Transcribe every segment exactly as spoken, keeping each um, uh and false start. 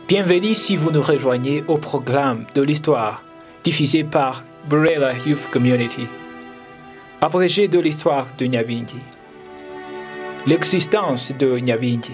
Bienvenue si vous nous rejoignez au programme de l'histoire diffusé par Burela Youth Community, abrégé de l'histoire de Nyabingi. L'existence de Nyabingi.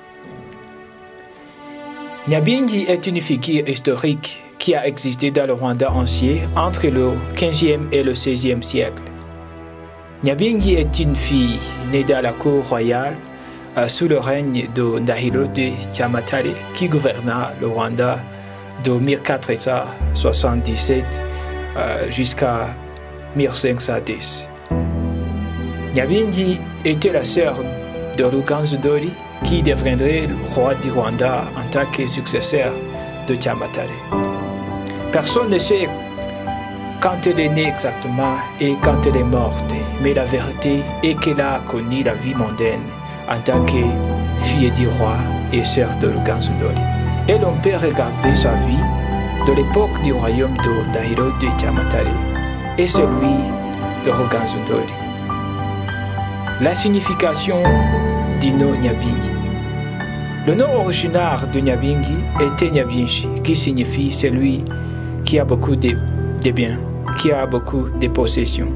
Nyabingi est une figure historique qui a existé dans le Rwanda ancien entre le quinzième et le seizième siècle. Nyabingi est une fille née dans la cour royale euh, sous le règne de Ndahiro de Tyamatare qui gouverna le Rwanda de mille quatre cent soixante-dix-sept euh, jusqu'à mille cinq cent dix. Nyabingi était la sœur de Ruganzu Ndori qui deviendrait le roi du Rwanda en tant que successeur de Tyamatare. Personne ne sait quand elle est née exactement et quand elle est morte, mais la vérité est qu'elle a connu la vie mondaine en tant que fille du roi et sœur de Ruganzu Ndori. Et l'on peut regarder sa vie de l'époque du royaume de Ndahiro de Tyamatare et celui de Ruganzu Ndori. La signification du nom Nyabingi. Le nom originaire de Nyabingi était Nyabinshi, qui signifie celui qui a beaucoup de, de biens, qui a beaucoup de possessions.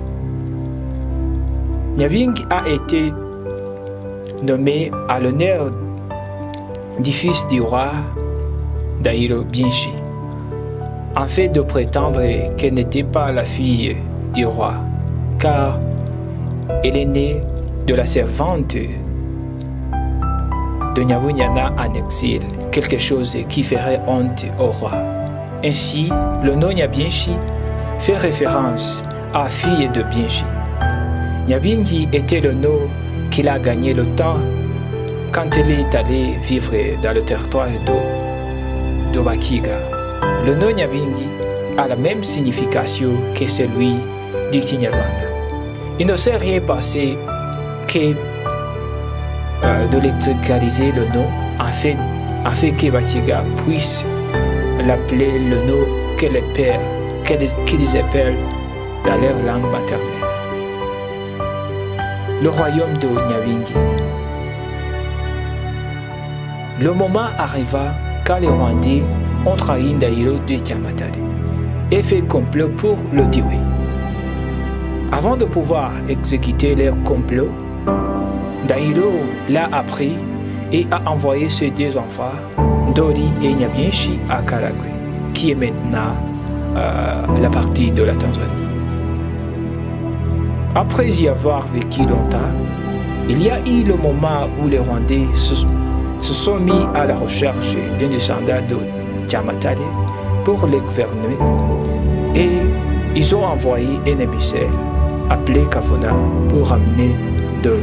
Nyabingi a été nommé à l'honneur du fils du roi Ndahiro Byinshi, en fait de prétendre qu'elle n'était pas la fille du roi, car elle est née de la servante de Nyabunyana en exil, quelque chose qui ferait honte au roi. Ainsi, le nom Nyabinshi fait référence à fille de Byinshi. Nyabingi était le nom qu'il a gagné le temps quand elle est allée vivre dans le territoire de, de Bakiga. Le nom Nyabingi a la même signification que celui du Kinyarwanda. Il ne s'est rien passé que euh, de l'exégaliser le nom afin, afin que Bakiga puisse l'appeler le nom que les pères, qu'ils appellent dans leur langue maternelle. Le royaume de Nyabingi. Le moment arriva quand les Rwandais ont trahi Ndahiro de Tyamatare et fait complot pour le tuer. Avant de pouvoir exécuter leur complot, Ndahiro l'a appris et a envoyé ses deux enfants, Ndori et Nyabinshi, à Karagwe, qui est maintenant euh, la partie de la Tanzanie. Après y avoir vécu longtemps, il y a eu le moment où les Rwandais se, se sont mis à la recherche d'un descendant de Tyamatare pour les gouverner et ils ont envoyé un émissaire appelé Kafuna pour ramener Ndori.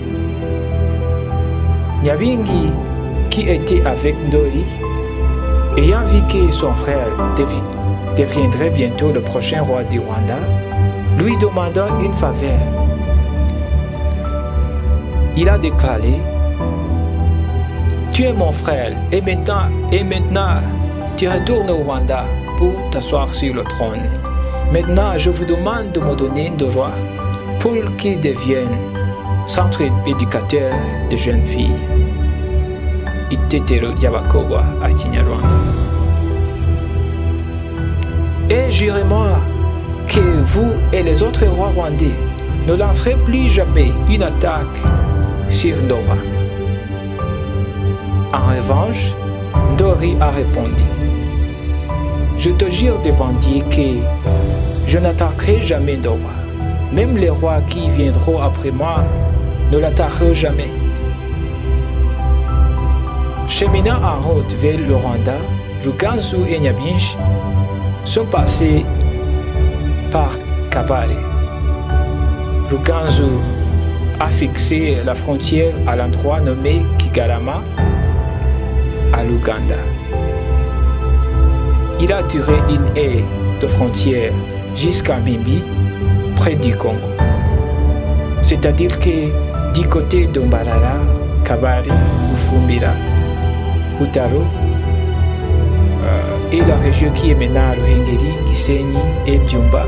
Nyabingi, qui était avec Ndori, ayant vu que son frère deviendrait bientôt le prochain roi du Rwanda, lui demandant une faveur. Il a déclaré: tu es mon frère et maintenant, et maintenant tu retournes au Rwanda pour t'asseoir sur le trône. Maintenant, je vous demande de me donner un roi pour qu'il devienne centre éducateur de jeunes filles. Itetero Yabakoba à Kinyarwanda. Et jurez-moi que vous et les autres rois rwandais ne lancerez plus jamais une attaque sur Ndova. En revanche, Ndori a répondu: je te jure devant Dieu que je n'attaquerai jamais Ndova. Même les rois qui viendront après moi ne l'attaqueront jamais. Cheminant en route vers le Rwanda, Ruganzu et Nyabinshi sont passés par Kabare. Ruganzu a fixé la frontière à l'endroit nommé Kigarama, à l'Ouganda. Il a tiré une haie de frontière jusqu'à Mimbi, près du Congo. C'est-à-dire que du côté de Mbarara, Kabare, Ufumbira, Butaro euh, et la région qui est maintenant Ruhengeri, Gisenyi et Byumba,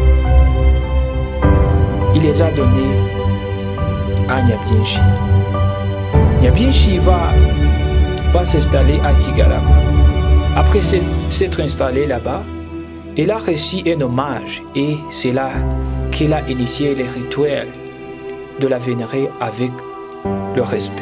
il les a donnés à Nyabinshi. Nyabinshi va va s'installer à Kigalama. Après s'être installé là-bas, il a reçu un hommage et c'est là qu'il a initié les rituels de la vénérer avec le respect.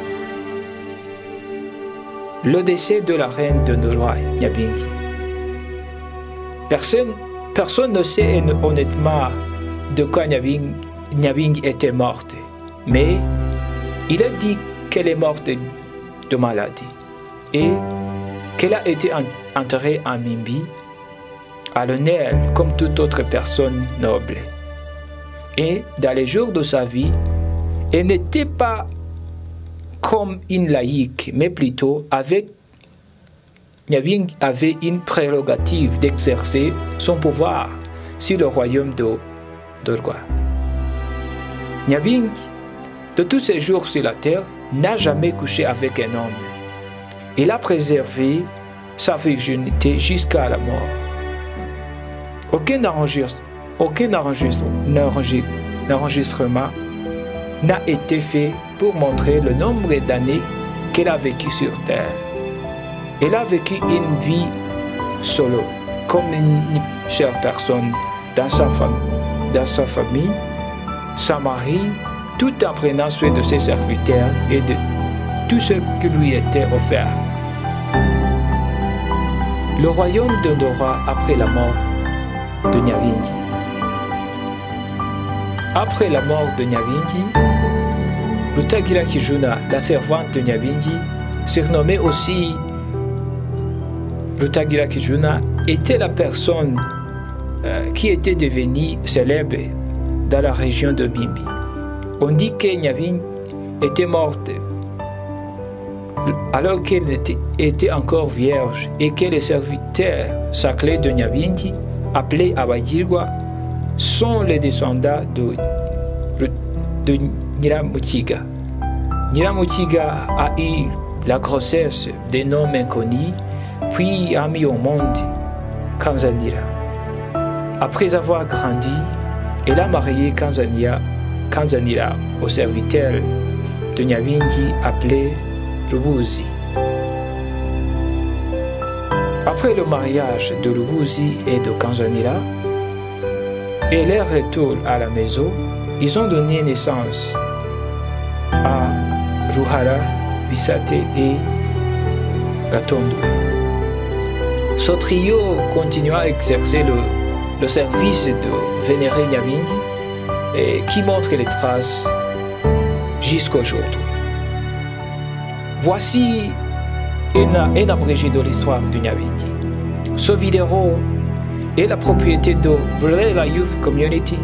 Le décès de la reine de Ndolwa, Nyabingi. Personne, personne ne sait honnêtement de quoi Nyabingi, Nyabingi était morte, mais il a dit qu'elle est morte de maladie et qu'elle a été enterrée en Mimbi, à l'honneur comme toute autre personne noble. Et dans les jours de sa vie, elle n'était pas comme une laïque, mais plutôt avec Nyabingi avait une prérogative d'exercer son pouvoir sur le royaume de Ndolwa. Nyabingi, de tous ses jours sur la terre, n'a jamais couché avec un homme. Il a préservé sa virginité jusqu'à la mort. Aucun enregistrement, aucun enregistrement n'a été fait pour montrer le nombre d'années qu'elle a vécu sur terre. Elle a vécu une vie solo, comme une chère personne dans sa, fam dans sa famille, sa mari, tout en prenant soin de ses serviteurs et de tout ce qui lui était offert. Le royaume de Ndolwa après la mort de Nyabingi. Après la mort de Nyabingi, Rutagira Kijuna, la servante de Nyabingi, surnommée aussi Rutagira Kijuna, était la personne euh, qui était devenue célèbre dans la région de Mimbi. On dit que Nyabingi était morte alors qu'elle était, était encore vierge et que les serviteurs sacrés de Nyabingi, appelés Abagirwa, sont les descendants de, de Nyiramukiga. Nyiramukiga a eu la grossesse d'un homme inconnu, puis a mis au monde Kanzanira. Après avoir grandi, elle a marié Kanzanira, Kanzanira au serviteur de Nyabingi appelé Rubuzi. Après le mariage de Rubuzi et de Kanzanira et leur retour à la maison, ils ont donné naissance à Ruhara, Bisate et Gatondo. Ce trio continua à exercer le, le service de vénérer Nyabingi et qui montre les traces jusqu'aujourd'hui. Voici un, un abrégé de l'histoire de Nyabingi. Ce vidéo est la propriété de Brela Youth Community.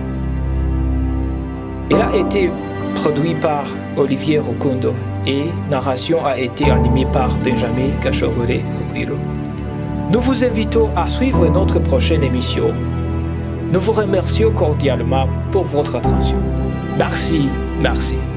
Il a été produit par Olivier Rukundo et narration a été animée par Benjamin Kachogore Rukwiro. Nous vous invitons à suivre notre prochaine émission. Nous vous remercions cordialement pour votre attention. Merci, merci.